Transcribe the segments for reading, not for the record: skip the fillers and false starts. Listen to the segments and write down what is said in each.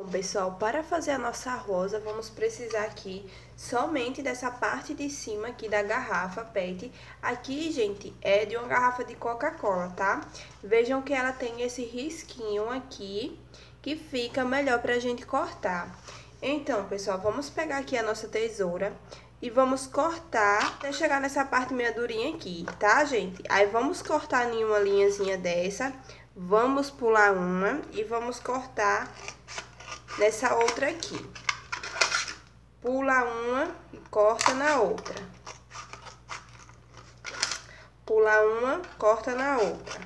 pessoal, para fazer a nossa rosa, vamos precisar aqui somente dessa parte de cima aqui da garrafa PET. Aqui, gente, é de uma garrafa de Coca-Cola, tá? Vejam que ela tem esse risquinho aqui, que fica melhor pra gente cortar. Então, pessoal, vamos pegar aqui a nossa tesoura e vamos cortar até chegar nessa parte meia durinha aqui, tá, gente? Aí, vamos cortar em uma linhazinha dessa, vamos pular uma e vamos cortar nessa outra aqui. Pula uma e corta na outra. Pula uma, corta na outra.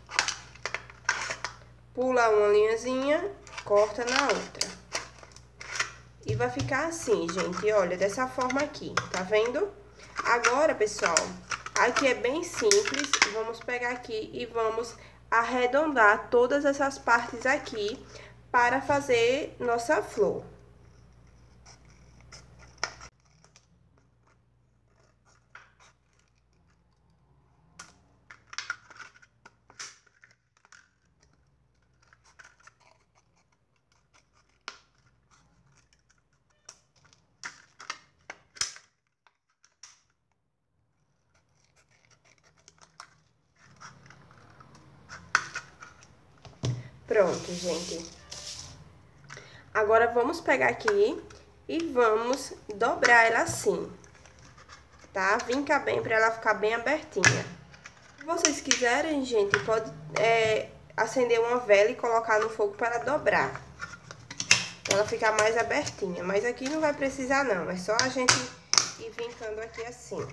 Pula uma linhazinha, corta na outra. E vai ficar assim, gente, olha, dessa forma aqui, tá vendo? Agora, pessoal, aqui é bem simples, vamos pegar aqui e vamos arredondar todas essas partes aqui para fazer nossa flor. Pronto, gente. Agora, vamos pegar aqui e vamos dobrar ela assim, tá? Vinca bem pra ela ficar bem abertinha. Se vocês quiserem, gente, pode acender uma vela e colocar no fogo para dobrar. Pra ela ficar mais abertinha. Mas aqui não vai precisar, não. É só a gente ir vincando aqui assim.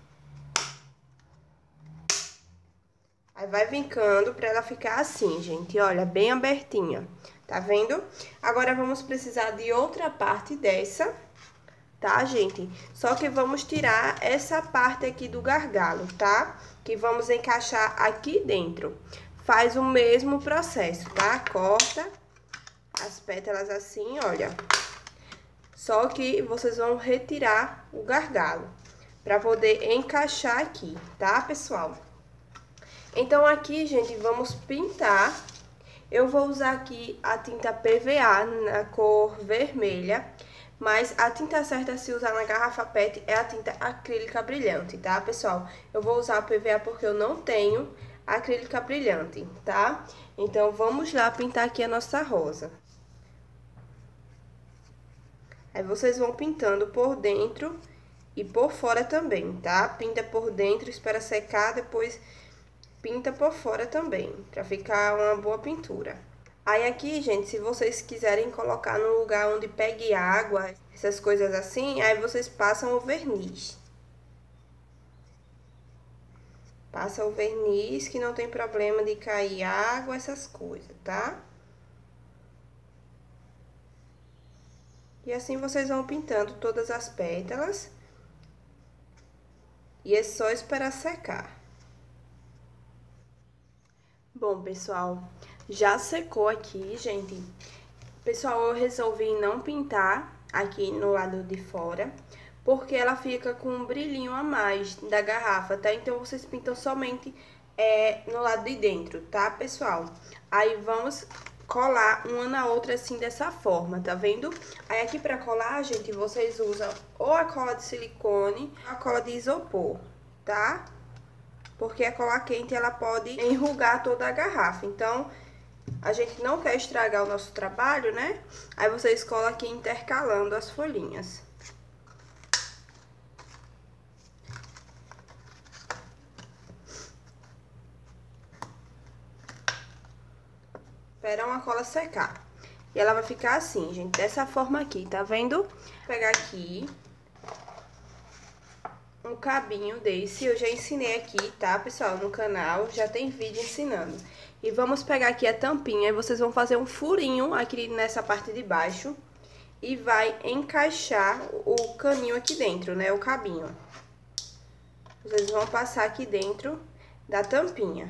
Aí, vai vincando pra ela ficar assim, gente. Olha, bem abertinha. Tá vendo? Agora, vamos precisar de outra parte dessa, tá, gente? Só que vamos tirar essa parte aqui do gargalo, tá? Que vamos encaixar aqui dentro. Faz o mesmo processo, tá? Corta as pétalas assim, olha. Só que vocês vão retirar o gargalo pra poder encaixar aqui, tá, pessoal? Então, aqui, gente, vamos pintar. Eu vou usar aqui a tinta PVA na cor vermelha, mas a tinta certa a se usar na garrafa PET é a tinta acrílica brilhante, tá, pessoal? Eu vou usar a PVA porque eu não tenho acrílica brilhante, tá? Então, vamos lá pintar aqui a nossa rosa. Aí, vocês vão pintando por dentro e por fora também, tá? Pinta por dentro, espera secar, depois pinta por fora também, pra ficar uma boa pintura. Aí aqui, gente, se vocês quiserem colocar no lugar onde pegue água, essas coisas assim, aí vocês passam o verniz. Passa o verniz que não tem problema de cair água, essas coisas, tá? E assim vocês vão pintando todas as pétalas. E é só esperar secar. Bom, pessoal, já secou aqui, gente. Pessoal, eu resolvi não pintar aqui no lado de fora, porque ela fica com um brilhinho a mais da garrafa, tá? Então, vocês pintam somente no lado de dentro, tá, pessoal? Aí, vamos colar uma na outra assim, dessa forma, tá vendo? Aí, aqui pra colar, gente, vocês usam ou a cola de silicone ou a cola de isopor, tá? Porque a cola quente, ela pode enrugar toda a garrafa. Então, a gente não quer estragar o nosso trabalho, né? Aí, vocês colam aqui intercalando as folhinhas. Esperam a cola secar. E ela vai ficar assim, gente, dessa forma aqui, tá vendo? Vou pegar aqui um cabinho desse, eu já ensinei aqui, tá, pessoal? No canal, já tem vídeo ensinando. E vamos pegar aqui a tampinha e vocês vão fazer um furinho aqui nessa parte de baixo. E vai encaixar o caninho aqui dentro, né, o cabinho. Vocês vão passar aqui dentro da tampinha.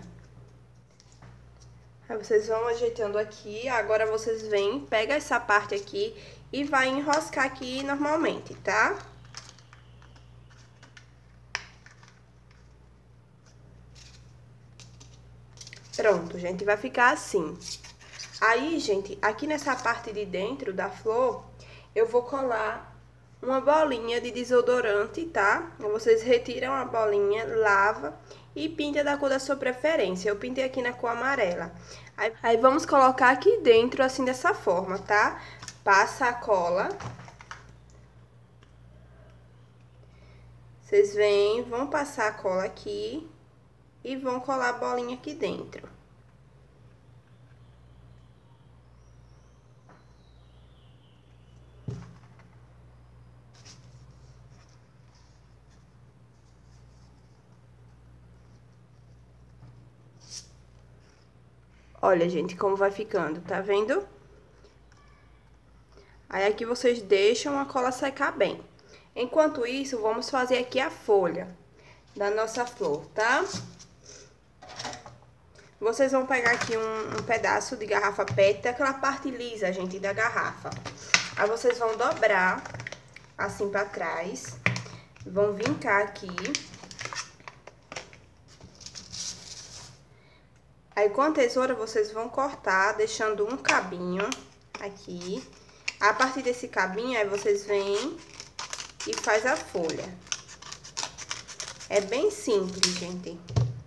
Aí, vocês vão ajeitando aqui, agora vocês vêm, pega essa parte aqui e vai enroscar aqui normalmente, tá? Pronto, gente, vai ficar assim. Aí, gente, aqui nessa parte de dentro da flor, eu vou colar uma bolinha de desodorante, tá? Vocês retiram a bolinha, lava e pinta da cor da sua preferência. Eu pintei aqui na cor amarela. Aí vamos colocar aqui dentro, assim, dessa forma, tá? Passa a cola. Vocês vêm, vão passar a cola aqui e vão colar a bolinha aqui dentro. Olha, gente, como vai ficando, tá vendo? Aí, aqui vocês deixam a cola secar bem. Enquanto isso, vamos fazer aqui a folha da nossa flor, tá? Vocês vão pegar aqui um pedaço de garrafa PET, daquela parte lisa, gente, da garrafa. Aí, vocês vão dobrar assim pra trás, vão vincar aqui. Aí, com a tesoura, vocês vão cortar, deixando um cabinho aqui. A partir desse cabinho, aí vocês vêm e faz a folha. É bem simples, gente.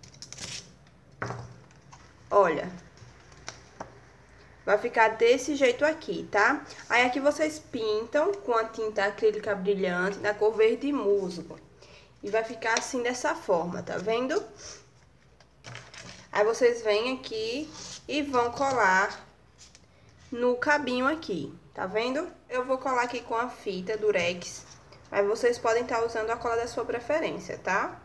Olha. Vai ficar desse jeito aqui, tá? Aí, aqui vocês pintam com a tinta acrílica brilhante da cor verde musgo. E vai ficar assim, dessa forma, tá vendo? Aí, vocês vêm aqui e vão colar no cabinho aqui, tá vendo? Eu vou colar aqui com a fita Durex, mas vocês podem estar usando a cola da sua preferência, tá?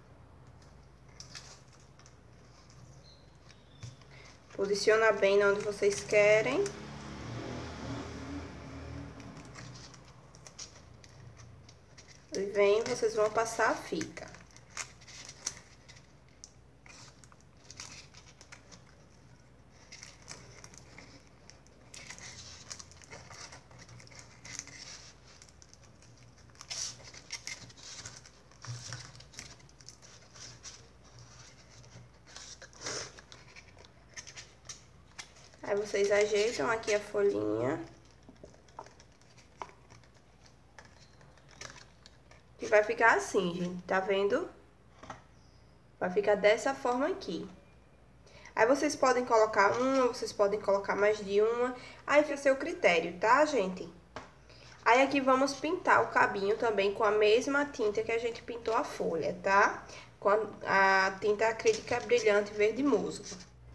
Posiciona bem onde vocês querem. E vem, vocês vão passar a fita. Aí, vocês ajeitam aqui a folhinha. E vai ficar assim, gente, tá vendo? Vai ficar dessa forma aqui. Aí, vocês podem colocar uma, vocês podem colocar mais de uma. Aí, fica a seu critério, tá, gente? Aí, aqui vamos pintar o cabinho também com a mesma tinta que a gente pintou a folha, tá? Com a tinta acrílica brilhante verde musgo.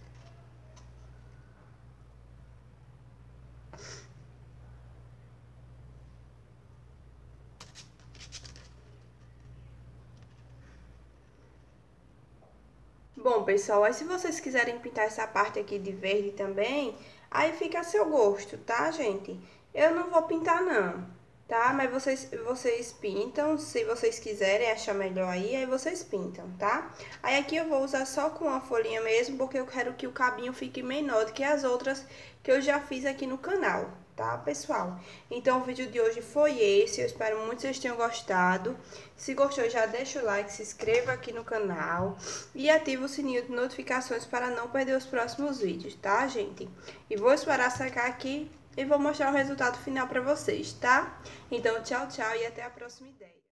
Bom, pessoal, aí se vocês quiserem pintar essa parte aqui de verde também, aí fica a seu gosto, tá, gente? Eu não vou pintar, não, tá? Mas vocês pintam, se vocês quiserem achar melhor aí vocês pintam, tá? Aí aqui eu vou usar só com a folhinha mesmo, porque eu quero que o cabinho fique menor do que as outras que eu já fiz aqui no canal, tá, pessoal? Então, o vídeo de hoje foi esse, eu espero muito que vocês tenham gostado. Se gostou, já deixa o like, se inscreva aqui no canal e ativa o sininho de notificações para não perder os próximos vídeos, tá, gente? E vou esperar secar aqui e vou mostrar o resultado final para vocês, tá? Então, tchau, tchau e até a próxima ideia.